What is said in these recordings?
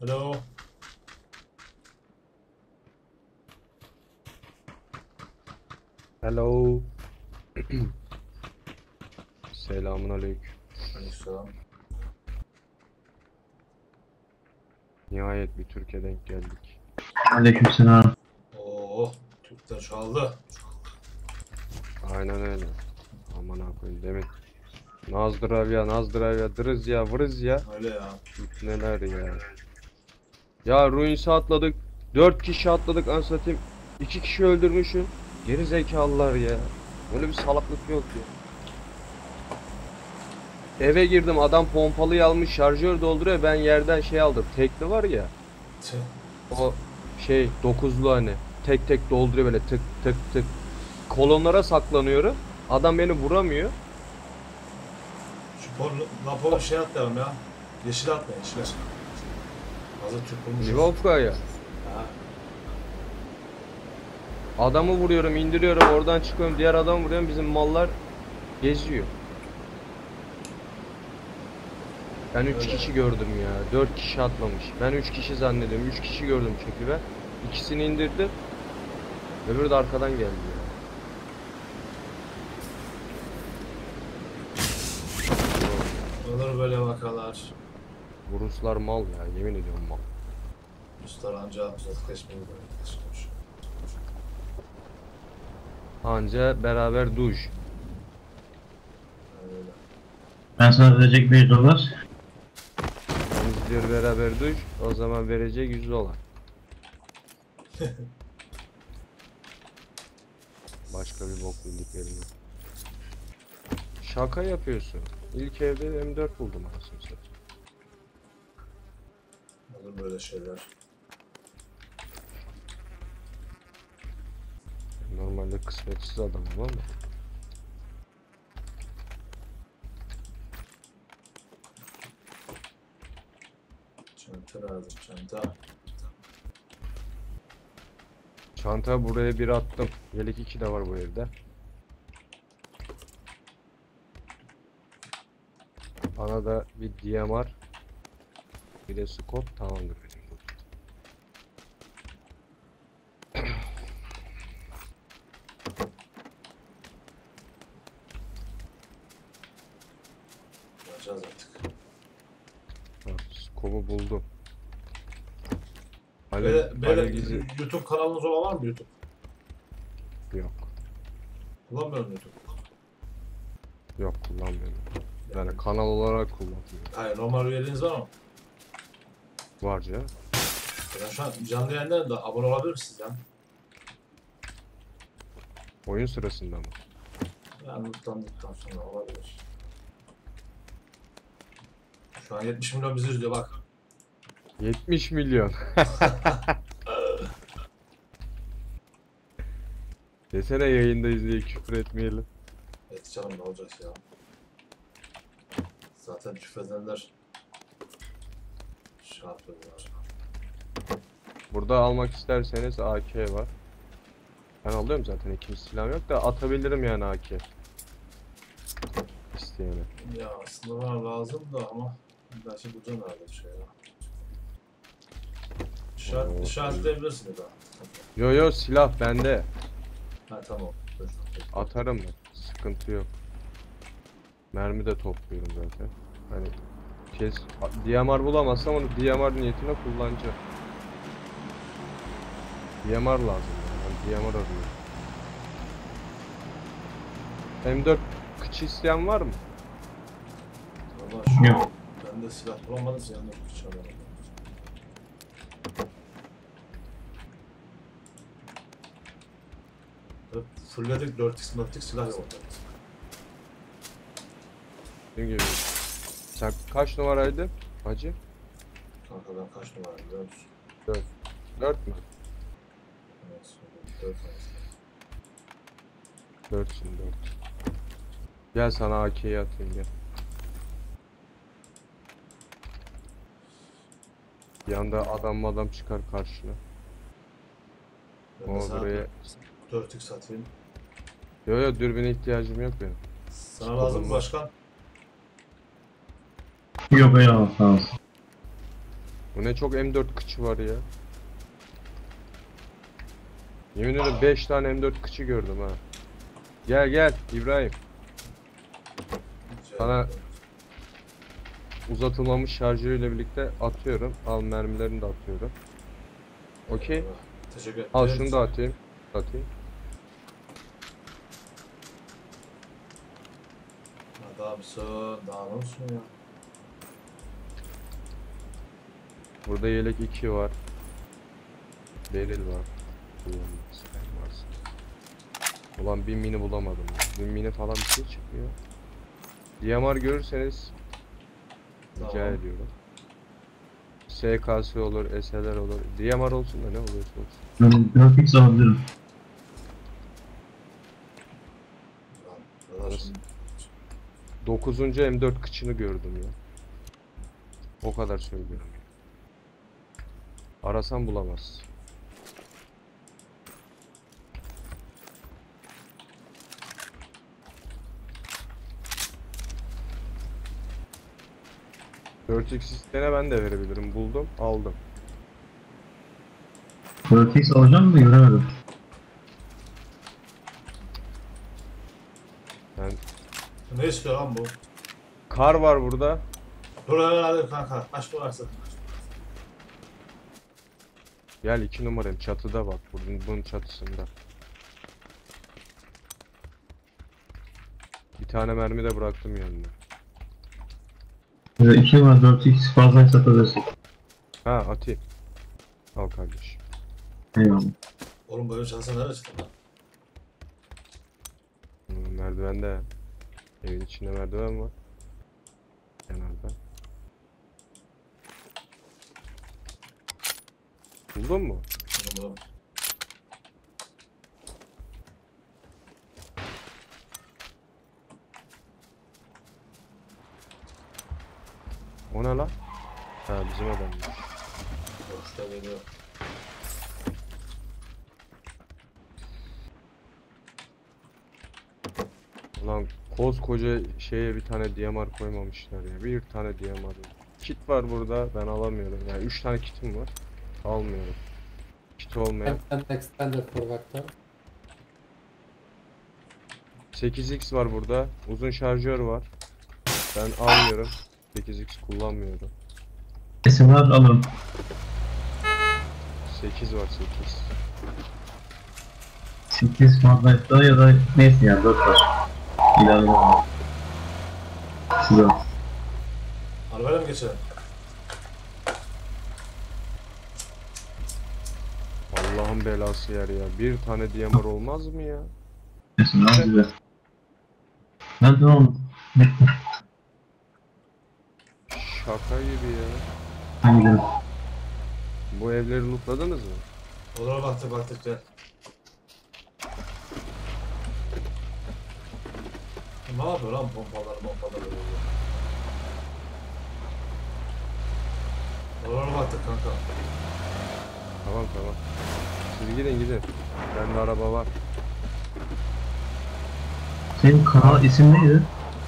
Alo. Hello. Selamun aleyküm. Aleykümselam. Nihayet bir Türkiye denk geldik. Aleykümselam. Oo, Türkler çaldı. Aynen öyle. Aman koyayım demin. Nazdravya, dırız ya, vırız ya. Öyle ya. Neler ya. Ya Ruins'e atladık. 4 kişi atladık anasını satayım. 2 kişi öldürmüşüm. Geri zekalılar ya. Böyle bir salaklık yok ya. Eve girdim, adam pompalıyı almış, şarjör dolduruyor, ben yerden şey aldım, tekli var ya, Tüh. o şey 9'lu hani, tek tek dolduruyor böyle, tık tık tık, kolonlara saklanıyorum, adam beni vuramıyor. Şu rapor şey atlayalım ya. Yeşil atlayın, yeşil. Hazır Türk bulmuşuz. Livovka'ya Ha. adamı vuruyorum, indiriyorum, oradan çıkıyorum, diğer adamı vuruyorum, bizim mallar geziyor. Ben 3 Öyle. kişi gördüm ya, 4 kişi atlamış, ben 3 kişi zannediyorum, 3 kişi gördüm çünkü ben, ikisini indirdim, öbürü de arkadan geldi ya. Olur böyle vakalar. Bu Ruslar mal ya, yemin ediyorum mal. Ruslar anca uzaklaşmayı böyle düşünmüş. Anca beraber duş. Öyle. Ben sana verecek $1. Bizler beraber duş. O zaman verecek 100 dolar. Başka bir bok bildiklerini. Şaka yapıyorsun. İlk evde M4 buldum anasını satayım. Olur böyle şeyler. Normalde kısmetsiz adamım ama. Çanta lazım, çanta. Çanta buraya bir attım. Yelek 2 de var bu evde. Bana da bir DMR, bir de scope, tamamdır benim bu. Yapacağız artık. Scope'u buldum. Böyle Gizi YouTube kanalınız olan var mı YouTube? yok. Kullanmıyorum YouTube. Yok, kullanmıyorum. Yani kanal olarak kullanmıyorum. Hayır, normal üyeliğiniz var mı? Var canım. Ben şu an canlı yayında da abone olabilir misiniz ya? Oyun sırasında mı? Yani mutlandıktan sonra olabilir. Şu an 70 milyon bizi izliyor bak. 70 milyon. Desene yayındayız diye küfür etmeyelim. Evet canım, ne olacak ya? Zaten küfredenler şey yapıyorlar. Burada almak isterseniz AK var. Ben alıyorum zaten, ikinci silahım yok da atabilirim yani AK. İsteyene. Ya aslında bana lazım da ama belki bulacağım herhalde bir şey ya. İşaretleyebilirsin ya da. Yo silah bende. Ha tamam. Dur. Atarım ben. Sıkıntı yok. Mermi de topluyorum zaten. Hani DMR bulamazsam onu DMR niyetine kullanacağım. DMR lazım yani. Ben DMR arıyorum. M4 kıçı isteyen var mı? Valla şu Yok. ben de silah bulamadım, yanına bıçağım. Fullledik 4x 4x silah yok orada. Dediğim gibi. Sen kaç numaraydı hacı? Kanka ben kaç numara biliyor musun? 4. 4 mü? Evet, 4 4'sün 4. Gel sana AK'yi atayım gel. Bir anda adam çıkar karşına. Ben de Ama sana buraya... 4x atayım. Yo dürbüne ihtiyacım yok benim. Sana lazım mı var. başkan? Yok eyvallah sağ olsun. Bu ne çok M4 kıçı var ya. Yemin ederim 5 tane M4 kıçı gördüm ha. Gel gel İbrahim. Sana uzatılmamış şarjörüyle birlikte atıyorum. Al mermilerini de atıyorum. Okey. Teşekkür ederim. Al şunu da atayım. Atayım. Adamsın. Daha ne olsun ya? Burada yelek 2 var. Beril var. Ulan bir mini bulamadım. Bir mini falan bir şey çıkmıyor. DMR görürseniz rica Tamam. ediyorum. SKS olur, SLR olur. DMR olsun da ne olursa olsun. Ben grafik alabilirim. Arası. 9. M4 kıçını gördüm ya. O kadar söylüyorum. Arasan bulamazsın. X istene ben de verebilirim. Buldum, aldım. Grafik alacağım da göremedim. Ben Ne istiyor lan bu? kar var burada. Dur hemen hadi kanka. Kaç dolarsa. Gel 2 numarayım çatıda bak. Bunun çatısında. Bir tane mermi de bıraktım yanına. Böyle 2 var 4x fazla satabilirsin. Ha atayım. Al kardeşim. Eyvallah. Oğlum böyle çalışsa nereye çıktın lan? Merdivende. Evin içinde merdiven var. Kenarda. Buldun mu? Oğlum, O ne lan? Ha bizim adammış. boşta geliyor. Ulan koskoca şeye bir tane DMR koymamışlar ya. Bir tane DMR. Kit var burada. Ben alamıyorum. Yani 3 tane kitim var. Almıyorum. Kit olmayan. And extended for vector. 8x var burada. Uzun şarjör var. Ben almıyorum. 8x kullanmıyorum. Kesin var alırım. 8 var 8. 8 fazlaysa ya da neyse ya 4 var. İlave var. Size. Arabayla mı geçelim? Allah'ın belası yer ya. Bir tane DMR olmaz mı ya? Kesin var güzel. Ben tamam. Şaka gibi ya. Ben gidelim. Bu evleri lootladınız mı? Olur baktık gel. Ne yapıyor lan pompalar böyle. Oralara baktık kanka. Tamam. Siz gidin. Bende araba var. Senin kanal isim neydi?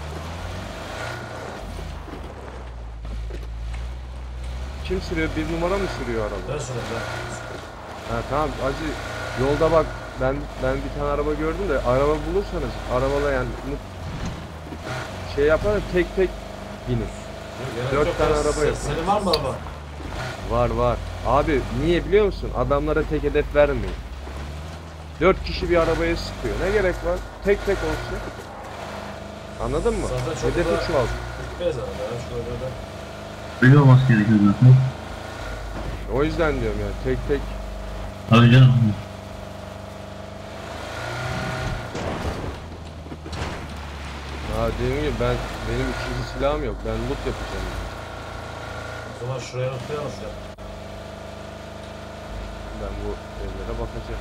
Kim sürüyor? Bir numara mı sürüyor araba? Ben şurada ben. Ha tamam acı yolda bak ben bir tane araba gördüm de araba bulursanız arabayla yani şey yapar tek binin. Gerek 4 yok tane ya. araba yapın. Senin var mı araba? Var. Abi niye biliyor musun? Adamlara tek hedef vermeyin. 4 kişi bir arabaya sıkıyor. Ne gerek var? Tek olsun. Anladın mı? Zaten çok Hedefi da- çoğalt. Gitmeyiz araba ya şurada. Öyle olması gerekiyor zaten. O yüzden diyorum yani tek Tabii canım. Ha dediğim gibi benim ikinci silahım yok. Ben loot yapacağım. Yani. O zaman şuraya atlayalım ya. Ben bu evlere bakacağım.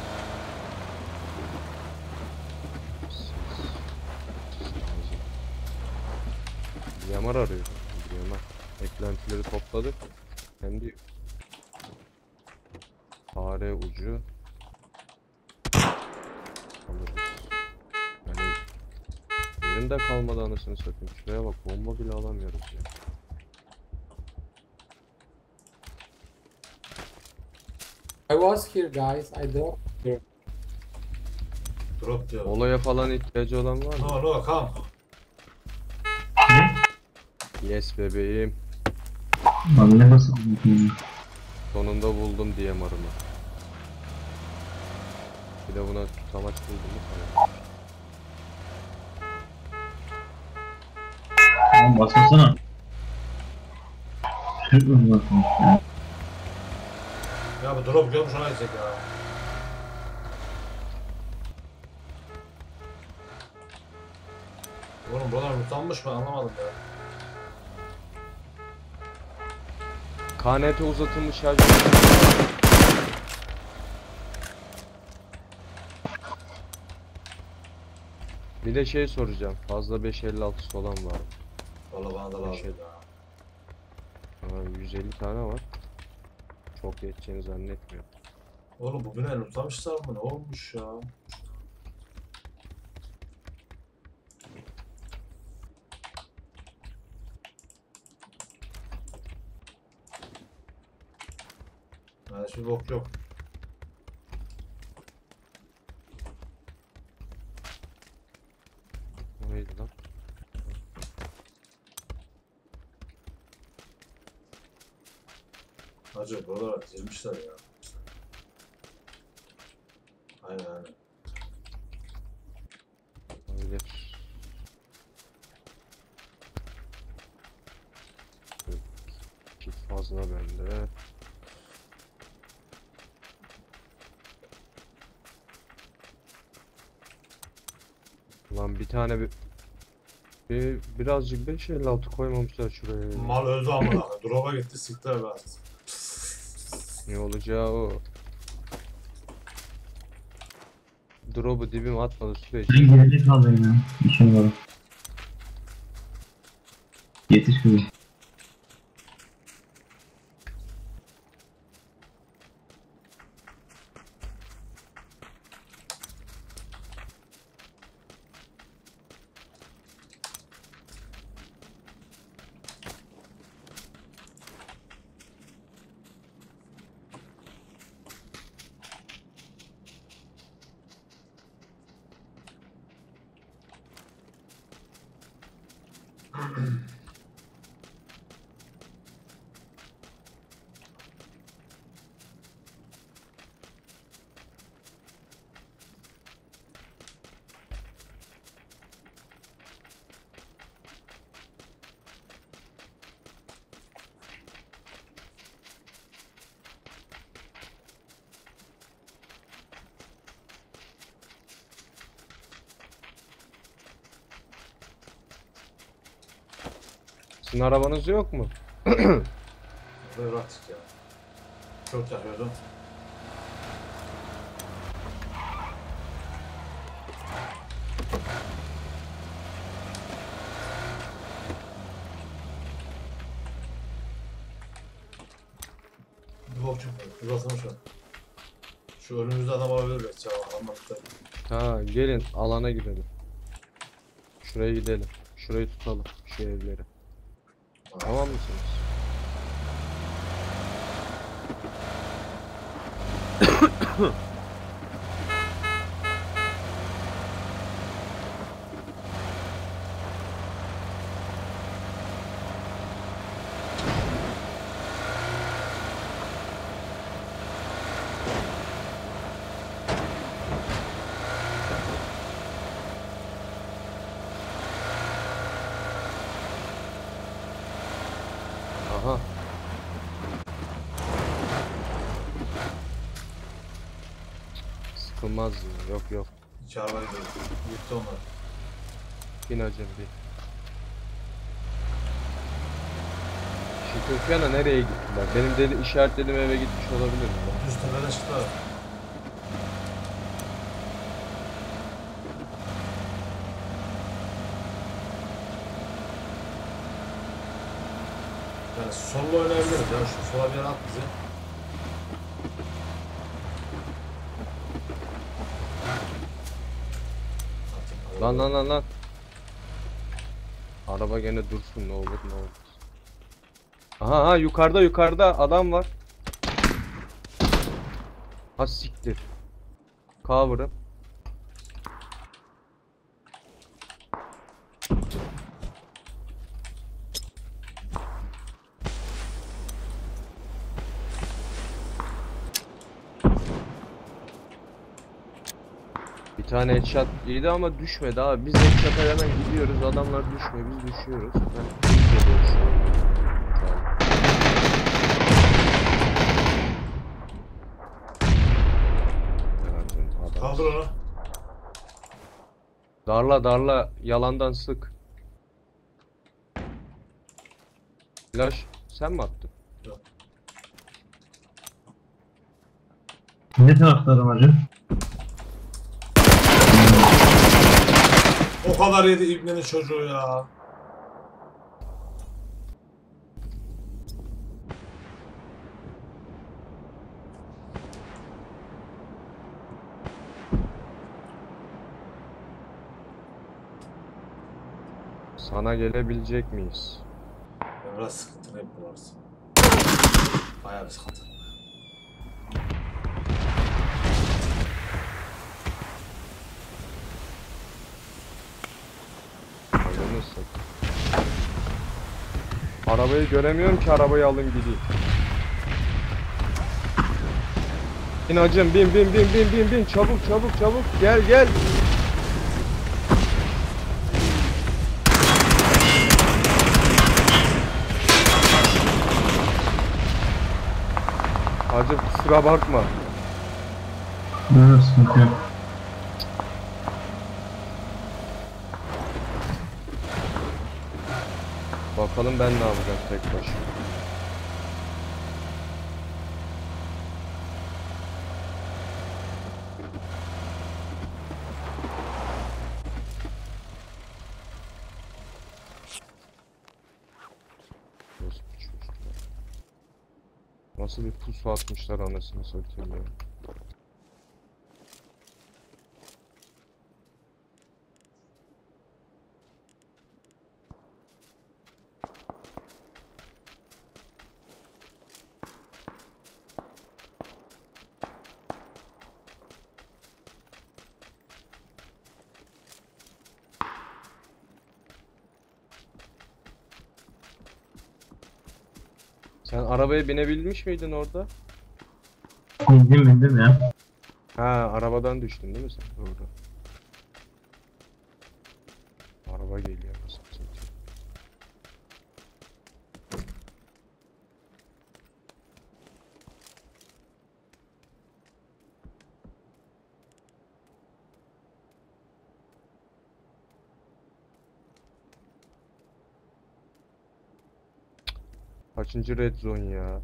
Yamar arıyor. Yamar. Eklentileri topladık. Kendi fare ucu alırız. Yani yerimde kalmadı anasını satayım. Şuraya bak bomba bile alamıyoruz ya. I was here, guys. I dropped here. Drop diyor. Olaya falan ihtiyacı olan var mı? No no come. Ne? Yes bebeğim. Lan ne basıp buldun? Sonunda buldum diye marımı. Bir de buna tutamaç buldum mu sana? Tamam basmasana. Türk mü basmış ya? Ya bu drop görmüş ona gidecek ya. Oğlum buralar utanmış mı anlamadım ya. KNT uzatılmış şarj. Bir de şey soracağım. Fazla 556 olan var. Valla bana da lazım Şey- ya. Aa, 150 tane var. Çok yeteceğini zannetmiyorum. Oğlum bu bina utanmışlar mı? Ne olmuş ya? Yani hiçbir bok yok. O neydi lan? Hacı buralara girmişler ya. Aynen aynen. Olabilir. Kit fazla bende. Ulan bir tane birazcık 556 koymamışlar şuraya. Mal öldü amına. Drop'a gitti siktir be artık. Ne olacağı o. Drop'u dibime atmadı sürece. Senin gelecek kaldın ya. İşin var. Yetiş kızım. Sizin arabanız yok mu? Böyle bıraktık ya. Çok yakıyordum. Bir bok çıkmıyor. Uzatılmış o. Şu önümüzde adam olabilir belki ya. Anladık da. Ha gelin alana gidelim. Şuraya gidelim. Şurayı tutalım. Şu evleri. Tamam mısınız? Aha. Sıkılmaz ya. Yok yok. İki araba gidiyor. Gitti onlar. Bin hacım bin. Şu Türkiye'ne nereye gittiler? Benim işaretlediğim eve gitmiş olabilir mi? Düz tepeden çıktılar. Yani solo oynayabiliriz ya. Şu sola bir yere at bizi. Lan lan lan lan. Araba gene dursun ne olur ne olur. Aha yukarıda adam var. Ha siktir. Cover'ım. Bir tane headshot iyiydi ama düşmedi abi. Biz headshot'a hemen gidiyoruz. Adamlar düşmüyor. Biz düşüyoruz. Ben geliyoruz şu an. Kaldır onu. Darla darla. Yalandan sık. Flash sen mi attın? Yok. Ne taraftarım hacı? O kadar yedi İbne'nin çocuğu ya. Sana gelebilecek miyiz? Ya biraz sıkıntı hep bu arası. Bayağı bir sıkıntı. Ananı satayım. Arabayı göremiyorum ki, arabayı alayım gideyim. Bin hacım, bin çabuk çabuk gel. Hacım kusura bakma. Yok sıkıntı yok. Bakalım ben ne yapacağım tek başıma. Nasıl bir pusu atmışlar anasını satayım ya. Sen arabaya binebilmiş miydin orada? Bindim ya. Ha, arabadan düştün değil mi sen? Doğru. Araba geliyor nasıl satayım. Kaçıncı red zone ya?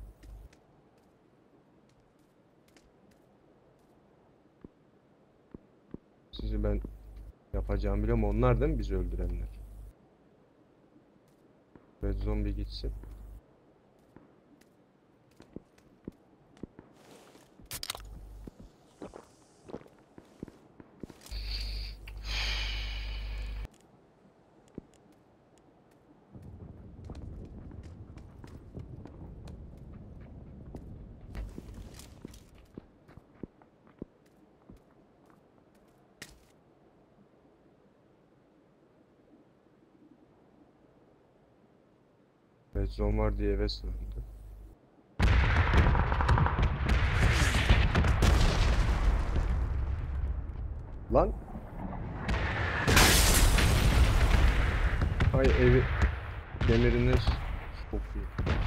Sizi ben yapacağımı biliyorum. Onlar değil mi bizi öldürenler? Red zone bir gitsin. Red zone var diye eve sığındı. Lan! Ay evi demirini sokuyor.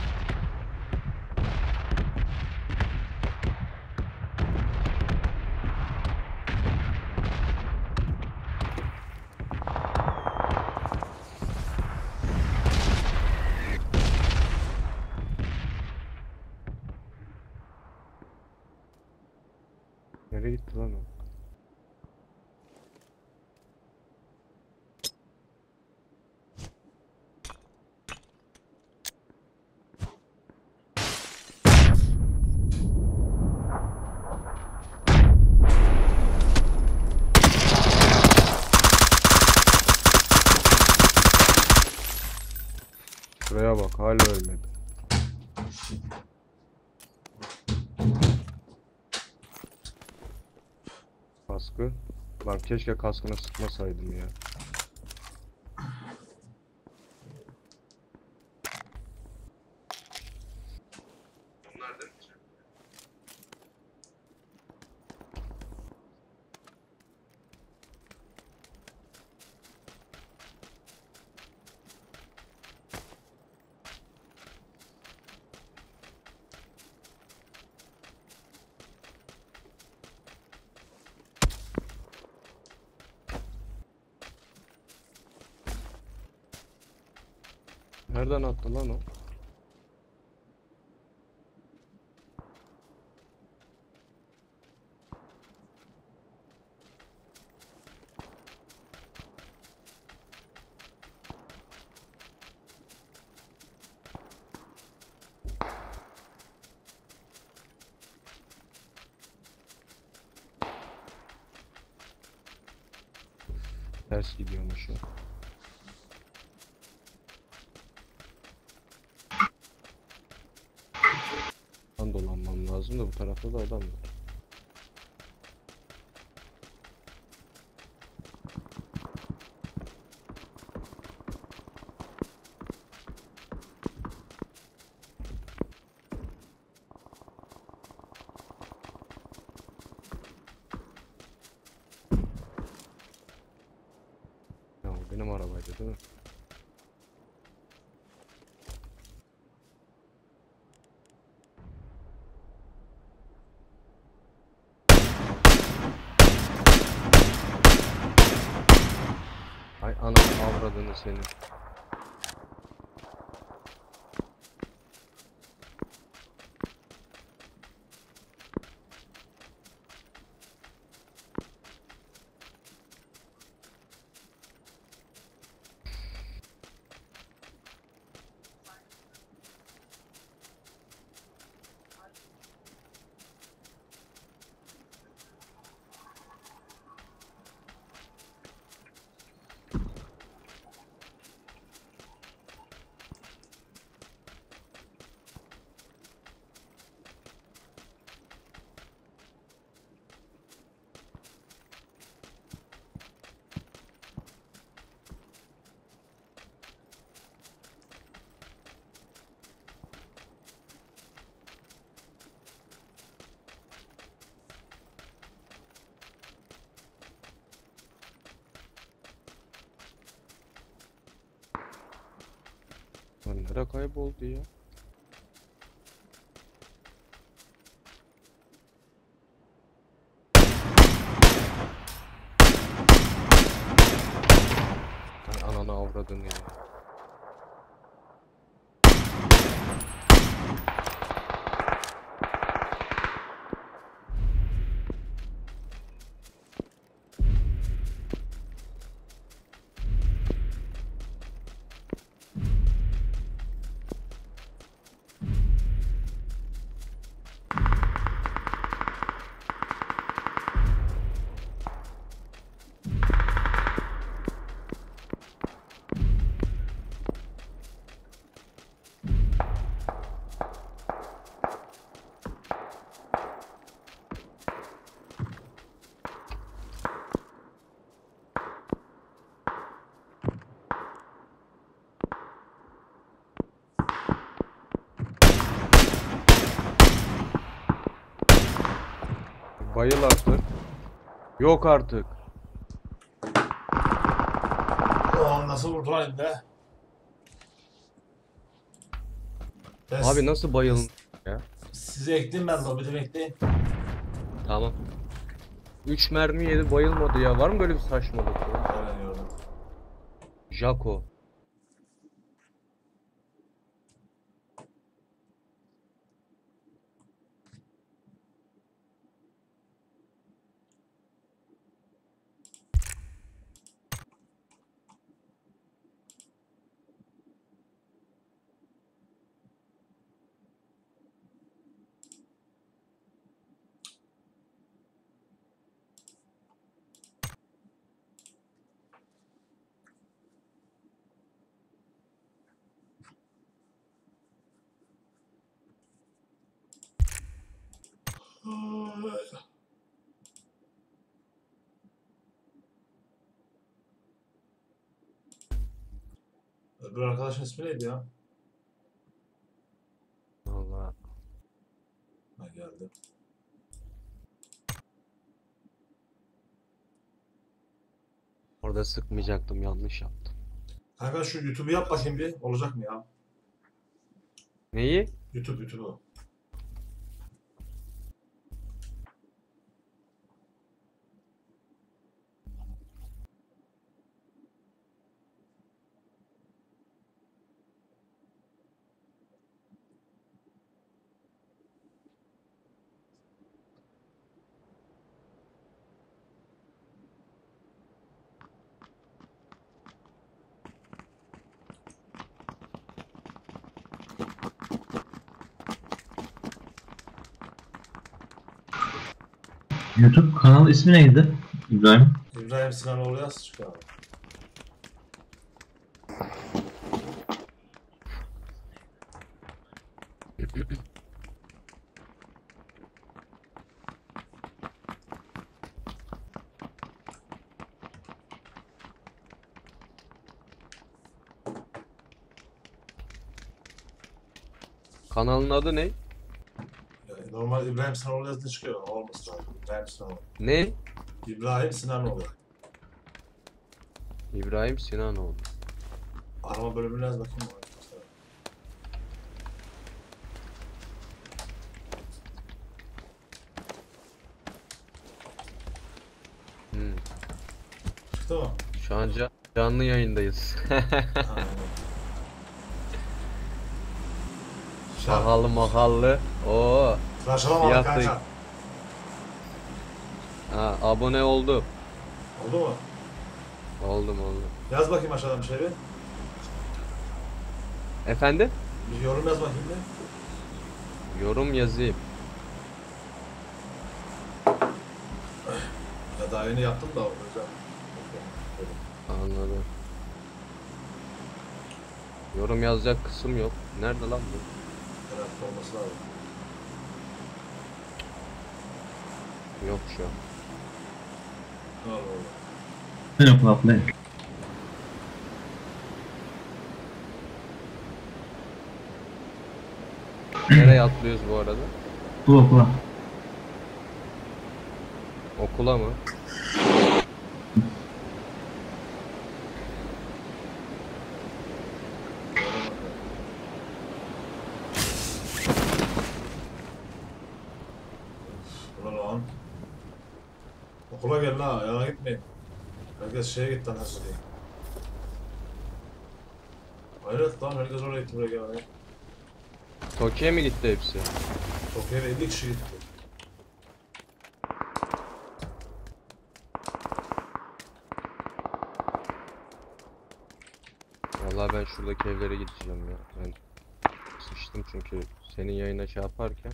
Nereye gitti lan o? Şuraya bak, hala ölmedi. kaskı. Lan keşke kaskına sıkmasaydım ya. Nereden attı lan o? Ters gidiyormuş o. Ben dolanmam lazım da bu tarafta da adam var. Ya o benim arabaydı değil mi? Ay anam avradını seni. Lan nereye kayboldu ya? Ay ananı avradını ya. Bayıl artık. Yok artık. O nasıl vurdu lan elimde? Abi nasıl bayılın ya? Sizi ekleyeyim ben, lobide bekleyin. Tamam. 3 mermi yedi bayılmadı ya. Var mı böyle bir saçmalık ya? Aynen gördüm. Jaco. Öbür arkadaşın ismi neydi ya? Vallahi Ha geldi. orada sıkmayacaktım, yanlış yaptım. Kanka şu YouTube'u yap bakayım bir. Olacak mı ya? Neyi? YouTube'u. YouTube kanal ismi neydi İbrahim? İbrahim Sinanoğlu yaz çıkıyor abi. Kanalın adı ne? Yani normal İbrahim Sinanoğlu yazınca çıkıyor. Olması lazım. İbrahim Sinanoğlu. Ne? İbrahim Sinanoğlu. İbrahim Sinanoğlu. Arama bölümüne yaz bakayım. Hmm. Çıktı mı? Şu an canlı yayındayız. Ha, aynen. Şarkı. Mahallı mahallı. Oo. Tıraşlama Siyah kanka. Ha, abone oldu. Oldu mu? Oldum. Yaz bakayım aşağıdan bir şey bir. Efendim? Bir yorum yaz bakayım bir. Yorum yazayım. Ya daha yeni yaptım da o yüzden. Anladım. Yorum yazacak kısım yok. Nerede lan bu? Herhalde olması lazım. Yok şu an. Ne olur olur. Ben okula atlayayım. Nereye atlıyoruz bu arada? Bu okula. Okula mı? Ulan lan. Okula gel la, yana gitmeyin. Herkes şeye gitti lan her şeyi. Hayret lan, herkes oraya gitti buraya gelmeye. Tokyo'ya mi gitti hepsi? Tokyo'ya 50 kişi gitti. Vallahi ben şuradaki evlere gideceğim ya. Ben sıçtım çünkü senin yayına şey yaparken.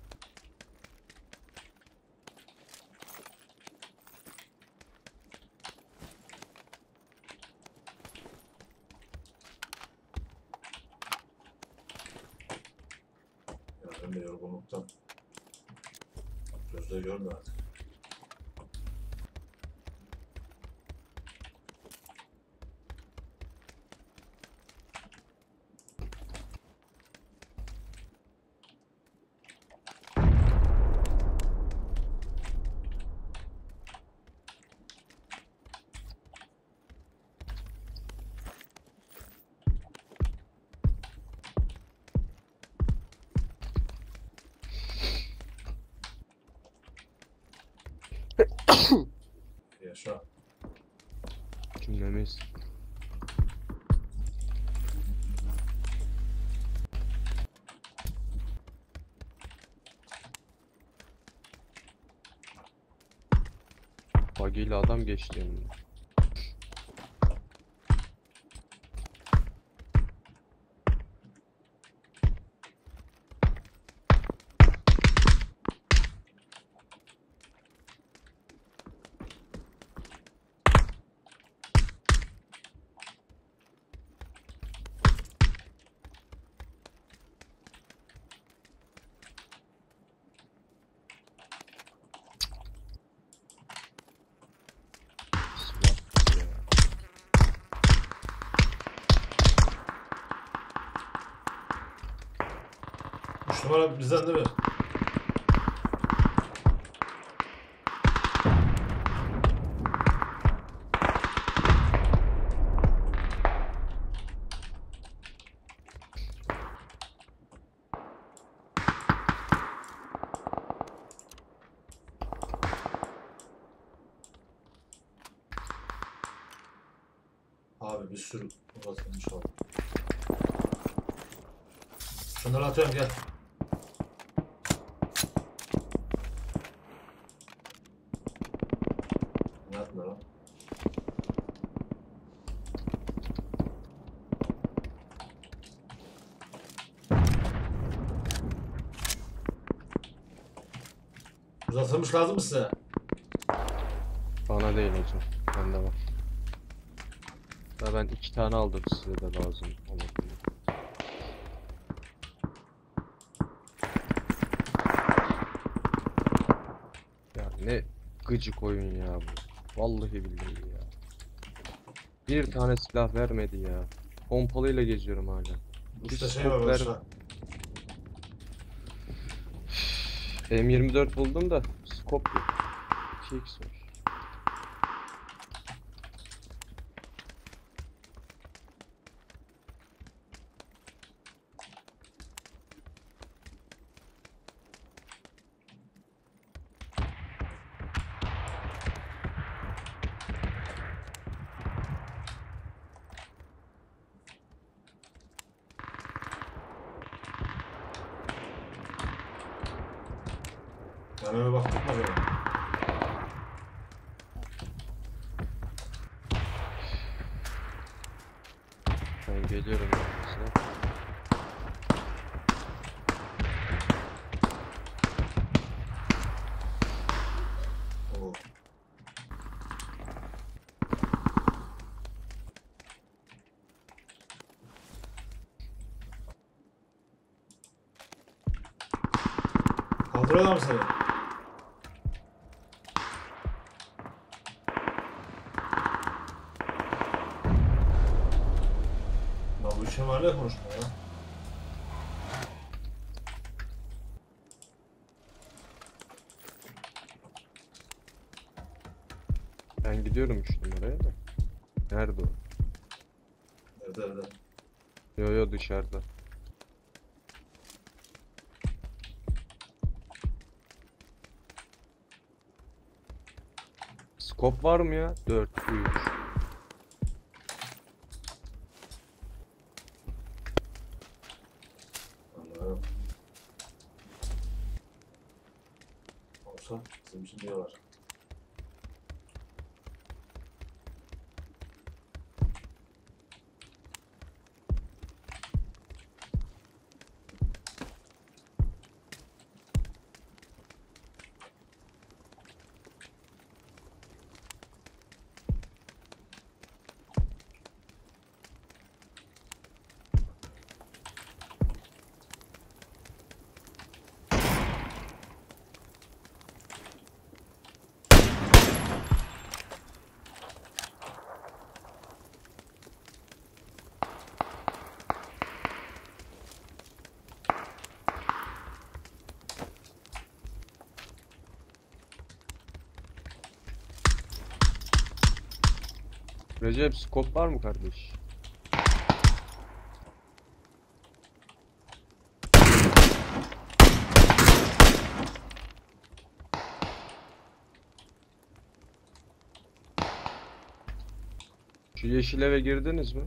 Ya ben de yorgunluktan. Gözde görmüyor artık. Yaşa. Cümlemiz. Bagiyle adam geçti yanımda. Numara bizden değil mi? Abi bir sürü uzatılmış oldu. Şunları atıyorum gel. Ne yapma lan? Uzatılmış lazım mı size? Bana değil hocam. Bende var. Ya ben 2 tane aldım, size de lazım olabilir. Ya ne gıcık oyun ya bu. Vallahi billahi ya. Bir tane silah vermedi ya. Pompalıyla geziyorum hala. Bir İşte şey scope var ver. aşağı. M24 buldum da scope yok. 2x var. Yani öyle baktık mı acaba? Ben geliyorum size. Oo. Kaldırıyorlar mı seni? Lan bu işin var ne konuşma ya? Ben gidiyorum 3 numaraya da. Nerede o? Evde evde. Yo yo, dışarıda. Scope var mı ya? 4, 3. Allah'ım. Olsa bizim için diyorlar. Recep, scope var mı kardeş? Şu yeşil eve girdiniz mi?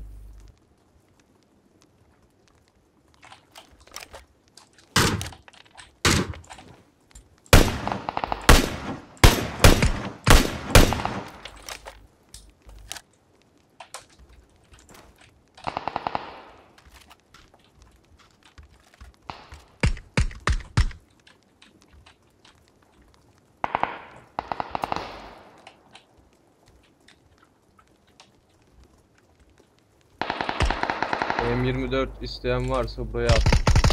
M24 isteyen varsa buraya at.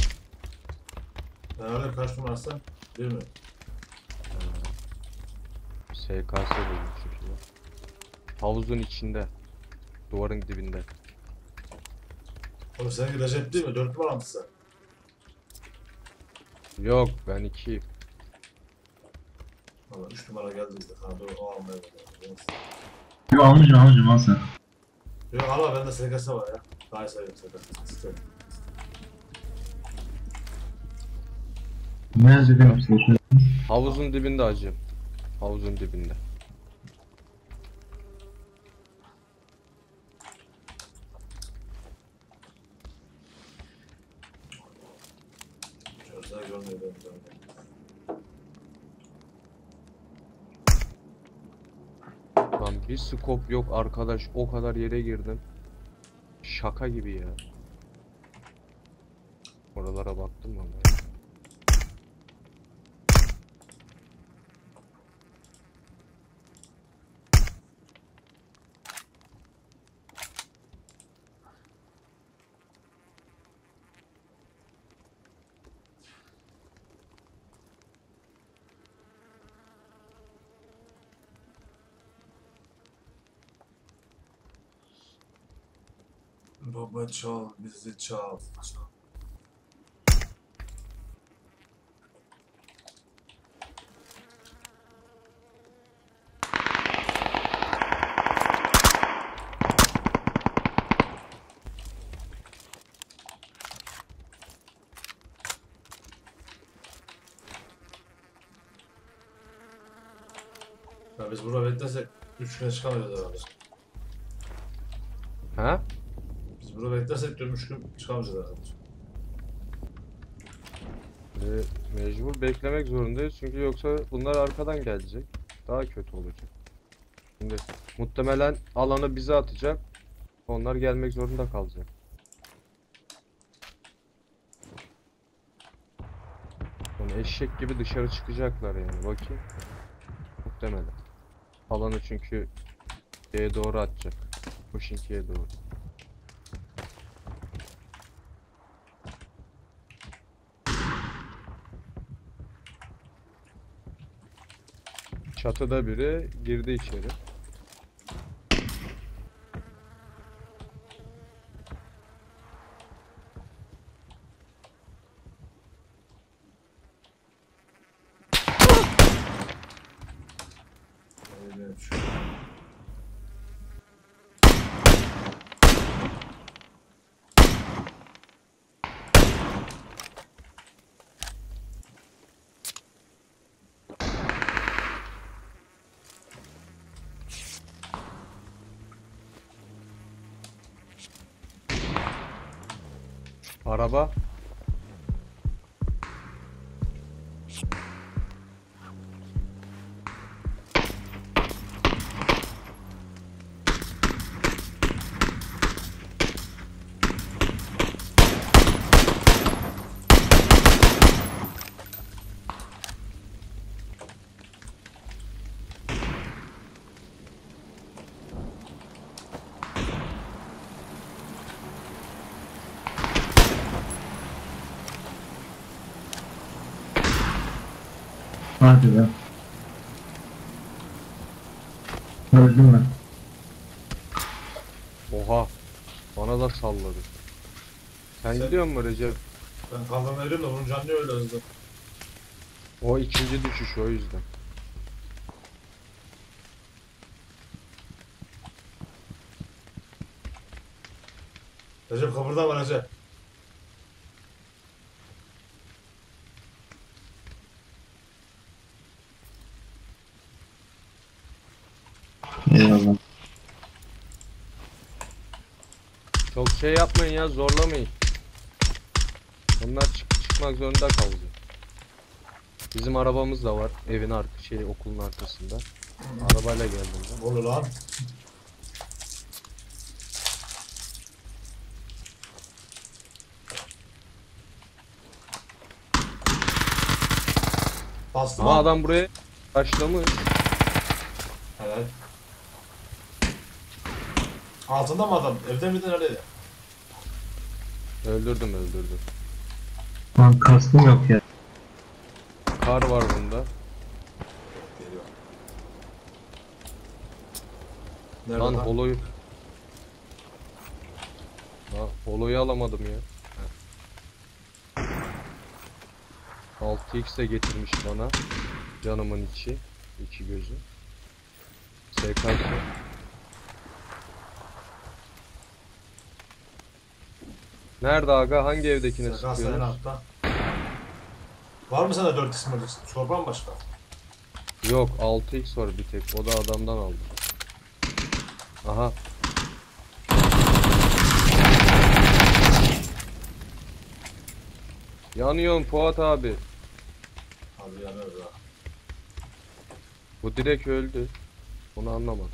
Ben öyle kaç numarası? Bir mi? SKS buldum çünkü ben. Havuzun içinde. Duvarın dibinde. Oğlum seninki Recep değil mi? 4 numara mısın? Yok ben 2'yim. Valla 3 numara geldi bizde. Ha dur o almaya gidiyor. Yo almışım al sen. Yok hala bende SKS var ya. Daha iyi sayıyorum SKS. İstedim. Ne yazıyor işte şu. Havuzun dibinde acı. Havuzun dibinde. Gözler görmüyor benim de. Lan bir scope yok arkadaş, o kadar yere girdim. Şaka gibi ya. Oralara baktım ama. Baba çal, bizi çal. Çal. Ya biz burada beklersek 3 güne çıkamayacağız herhalde. Ha? Biz burada beklersek 3 gün çıkamayacağız herhalde. Mecbur beklemek zorundayız çünkü yoksa bunlar arkadan gelecek. Daha kötü olacak. Şimdi muhtemelen alanı bize atacak. Onlar gelmek zorunda kalacak. Yani eşek gibi dışarı çıkacaklar yani bakayım. Muhtemelen. Alanı çünkü şeye doğru atacak. Koşinki'ye doğru. Çatıda biri girdi içeri. Öyle bir şey. Araba. Hadi be. Öldüm ben. Oha. Bana da salladı. Sen gidiyor musun Recep? Ben kafam veriyorum da bunun canlı öyle hızlı. O ikinci düşüş o yüzden. Recep kıpırdama Recep. Eyvallah. Çok şey yapmayın ya, zorlamayın. Onlar çıkmak zorunda kalacak. Bizim arabamız da var evin okulun arkasında. Arabayla geldim ben. Ne oluyor lan? Bastım Ama ha. adam buraya başlamış. Evet. Altında mı adam? Evde miydi nerede? Öldürdüm. Lan kaskım yok ya. Kar var bunda. Geliyor. Nerede Lan lan? holoyu. Ha, holoyu alamadım ya. 6x de getirmiş bana. Canımın içi. İki gözü. SKS. Nerede aga? Hangi evdekine Sakal en sıkıyorsunuz? altta. Var mı sana 4 isim acısı? Çorba mı başka? Yok 6x var bir tek. O da adamdan aldım. Aha. Yanıyorum Fuat abi. Abi yanıyor ya. Bu direkt öldü. Onu anlamadım.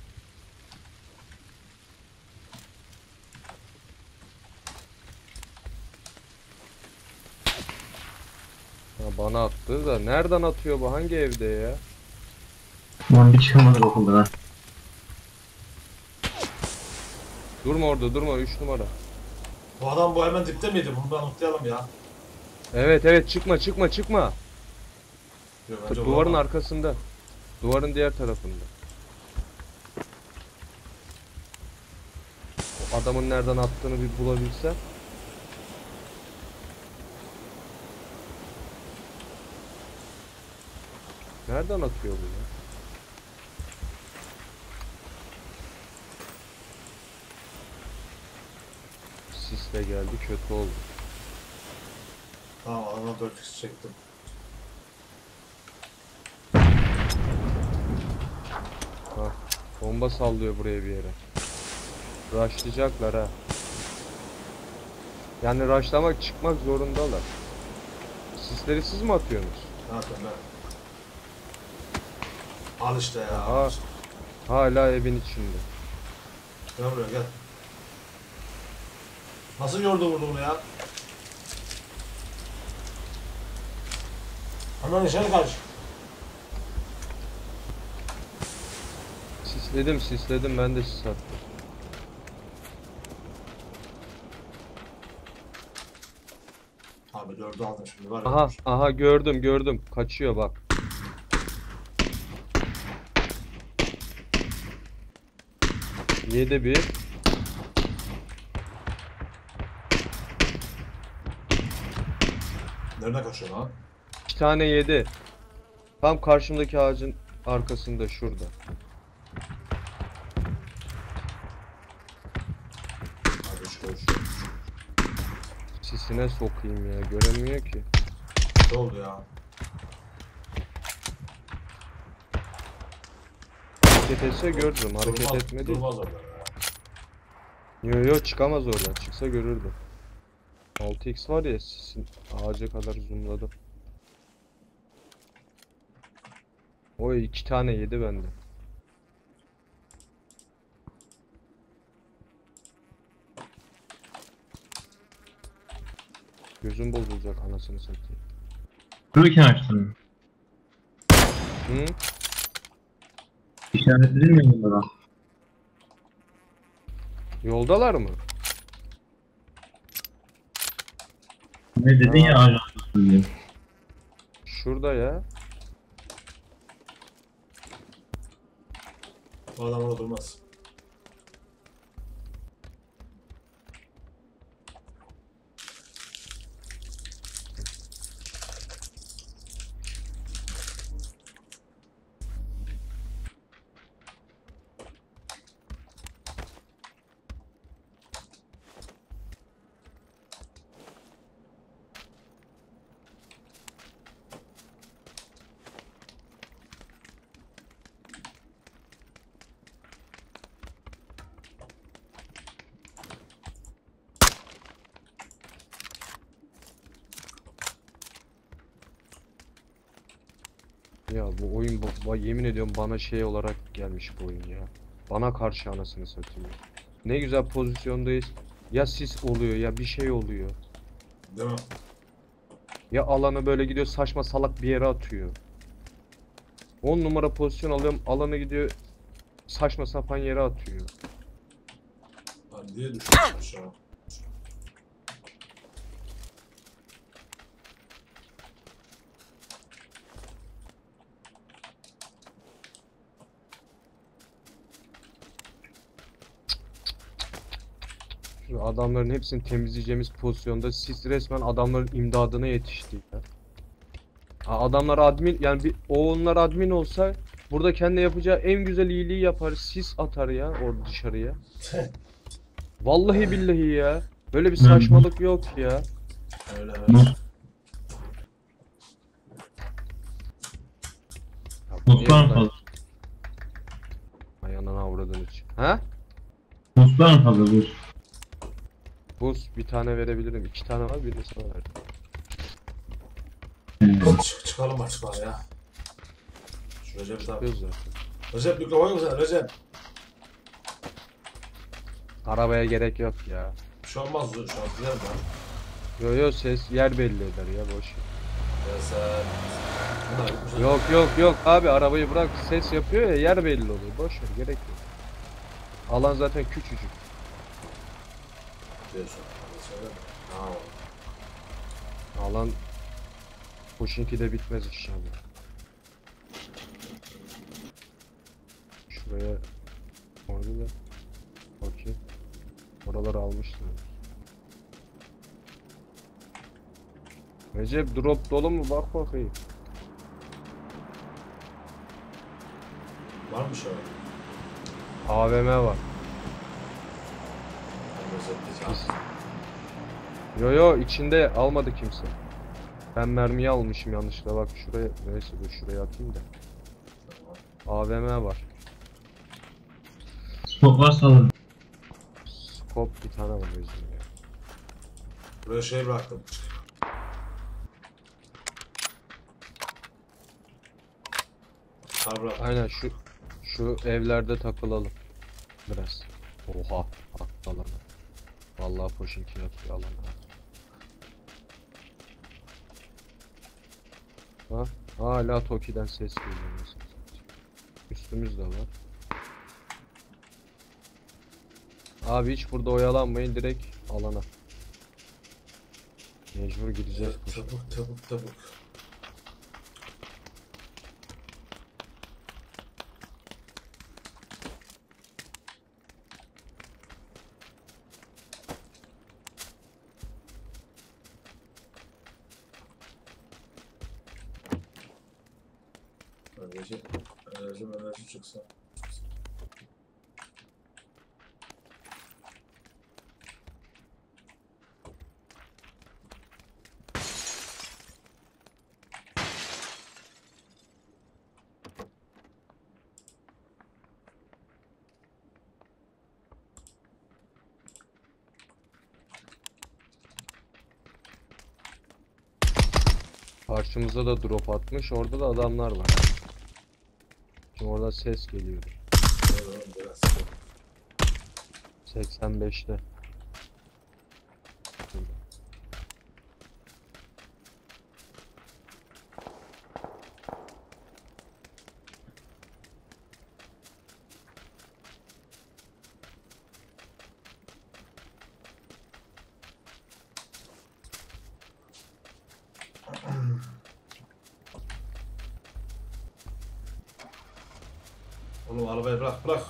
Ha, bana attı da nereden atıyor bu? Hangi evde ya? Ulan bir çıkamadık okuldan ha. Durma orada durma 3 numara. Bu adam bu hemen dipte miydi? Bunu da unutlayalım ya. Evet evet çıkma çıkma çıkma. Yok, bence Duvarın olamaz. arkasında. Duvarın diğer tarafında. O adamın nereden attığını bir bulabilsem. Nereden atıyor bu ya? Sisle geldi kötü oldu. Tamam adamdan 4x çektim. Ha, bomba sallıyor buraya bir yere. Rushlayacaklar ha. Yani rushlamak çıkmak zorundalar. Sisleri siz mi atıyorsunuz? Ne yapayım ben? Al işte ya. Aha. Hala evin içinde. Gel buraya gel. Nasıl yordu vurdu bunu ya? Hemen dışarı kaç. Sisledim ben de sis attım. Abi 4'ü aldım şimdi var ya. Aha gördüm kaçıyor bak. Yedi bir. Nereden kaçıyor lan? 2 tane yedi. Tam karşımdaki ağacın arkasında şurada. Abi şu koş. Sisine sokayım ya göremiyor ki. Ne oldu ya? Hareket etse görürüm. Hareket Durmaz- etmedi. Durmaz orada ya. Yo çıkamaz oradan. Çıksa görürdüm. 6x var ya sisin ağaca kadar zoomladım. Oy 2 tane yedi bende. Gözüm bozulacak anasını satayım. Dururken açtın. Hı? İşaretledin mi bunlara? Yoldalar mı? Ne dedin ya ağacın arkasında diye. Şurada ya. Bu adam orada durmaz. Ya bu oyun yemin ediyorum bana şey olarak gelmiş bu oyun ya. Bana karşı anasını satayım. Ne güzel pozisyondayız. Ya sis oluyor ya bir şey oluyor. Değil mi? Ya alanı böyle gidiyor saçma salak bir yere atıyor. 10 numara pozisyon alıyorum alanı gidiyor saçma sapan yere atıyor. Ben diye düştüm aşağı. Şu adamların hepsini temizleyeceğimiz pozisyonda sis resmen adamların imdadına yetişti ya. Adamlar admin yani onlar admin olsa burada kendi yapacağı en güzel iyiliği yapar. Sis atar ya orada dışarıya. Vallahi billahi ya. Böyle bir saçmalık yok ya. Öyle Buz, evet. buz var mı fazla? Ay anana avradını çık. Ha? Buz var mı fazla buz? Buz bir tane verebilirim. 2 tane var birini sana verdim. Çıkalım açık var ya. Şu Recep tabi. Çıkıyoruz zaten. Recep mikrofon yok sen Recep. Arabaya gerek yok ya. Bir şey olmaz şu an gidelim lan. Yo yo ses yer belli eder ya boş ver. Ya sen. Bunlar gitmişler. Yok abi arabayı bırak ses yapıyor ya yer belli oluyor. Boş ver gerek yok. Alan zaten küçücük. Diyorsun. Hadi söyle. Ha, Alan Push'inki de bitmez inşallah. Şuraya orada da okey. Oraları almışlar. Recep drop dolu mu bak bakayım. var mı şey? AVM var. Ben Recep diyeceğim. Yo içinde almadı kimse. Ben mermiyi almışım yanlışlıkla bak şuraya neyse dur şuraya atayım da. AVM var. Stok varsa alın. Scope bir tane var bizim ya. Buraya şey bıraktım. Kar bıraktım. Aynen şu evlerde takılalım. Biraz. Oha attı alana. Vallahi Poşinki atıyor alana. Ha? Hala Toki'den ses geliyor mesela. Üstümüz de var. Abi hiç burada oyalanmayın direkt alana. Mecbur gideceğiz. Tabuk. Enerji çıksa. Karşımıza da drop atmış. Orada da adamlar var. Şimdi orada ses geliyor. Biraz. 85'te. Oğlum arabayı bırak.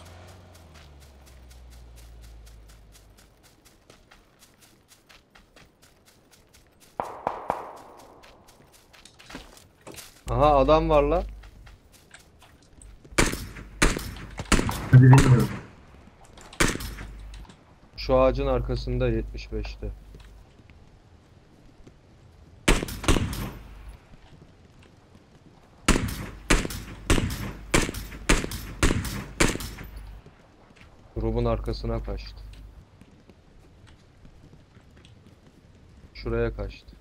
Aha adam var la. Hadi bilmiyorum. Şu ağacın arkasında 75'te. Grubun arkasına kaçtı. Şuraya kaçtı.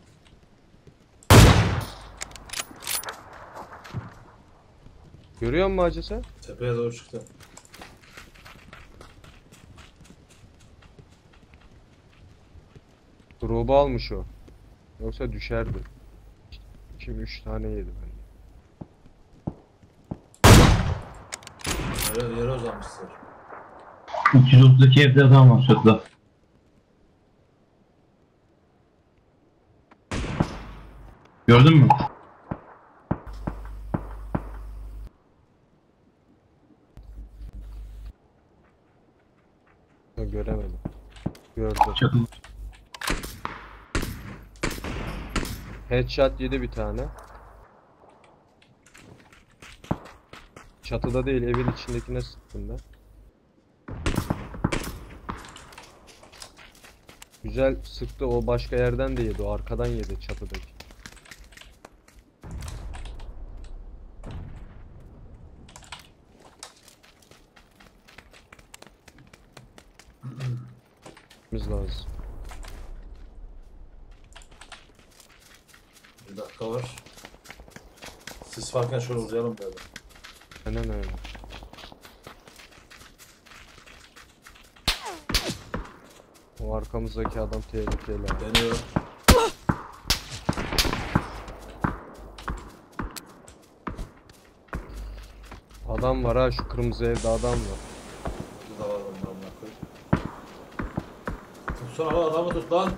Görüyor musun hacı sen? Tepeye doğru çıktı. Grubu almış o. Yoksa düşerdi. 2-3 tane yedi bence. Yere uzanmışsın. 232 evde adam var çatıda. Gördün mü? Göremedim. Gördüm. Çatıda. Headshot yedi bir tane. Çatıda değil, evin içindekine sıktım ben. Güzel sıktı, o başka yerden de yedi, o arkadan yedi çatıdaki. Biz lazım. Bir dakika var. Sis varken şöyle uzayalım böyle. Aynen öyle. O arkamızdaki adam tehlikeli abi. Deniyor. Adam var ha, şu kırmızı evde adam var. Burada var bunlar amına koyayım. Tutsana lan, adamı tut lan.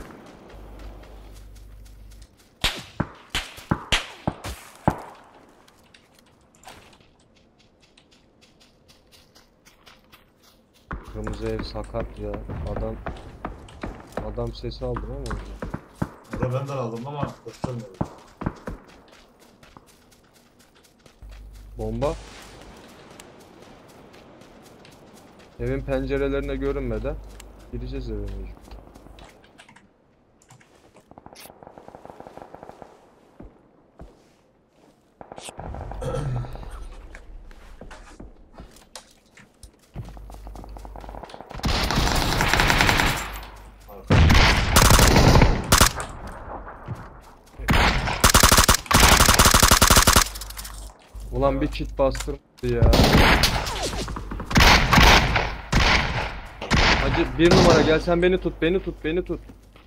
Kırmızı ev sakat ya. Adam sesi aldım ama orada. Ya da benden aldım ama koşturmuyorum. Bomba. Evin pencerelerine görünmeden gireceğiz eve mecbur. Arka. Ulan bir kit bastırmadı ya. Hacı bir numara gel, sen beni tut, beni tut, beni tut.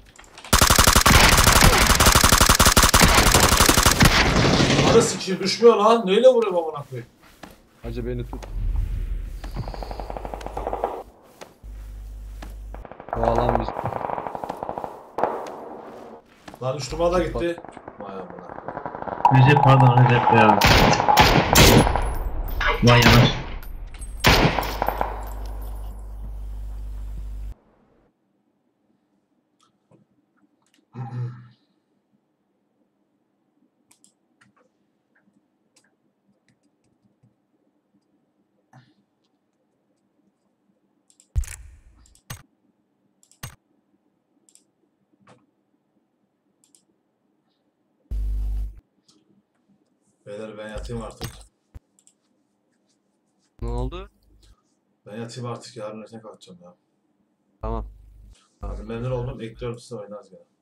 Arı sikiyim düşmüyor lan. Neyle vuruyorum amına koyayım? Hacı beni tut. Bu alan biz. Lan 3 numara da gitti. Vay amına koyayım. Recep pardon Recep ya. Vay yanaş. Beyler ben yatayım artık. Ne oldu? Ben yatayım artık, yarın erken kalkacağım ya. Tamam. Hadi memnun oldum. Ekliyorum, size oynarız gene.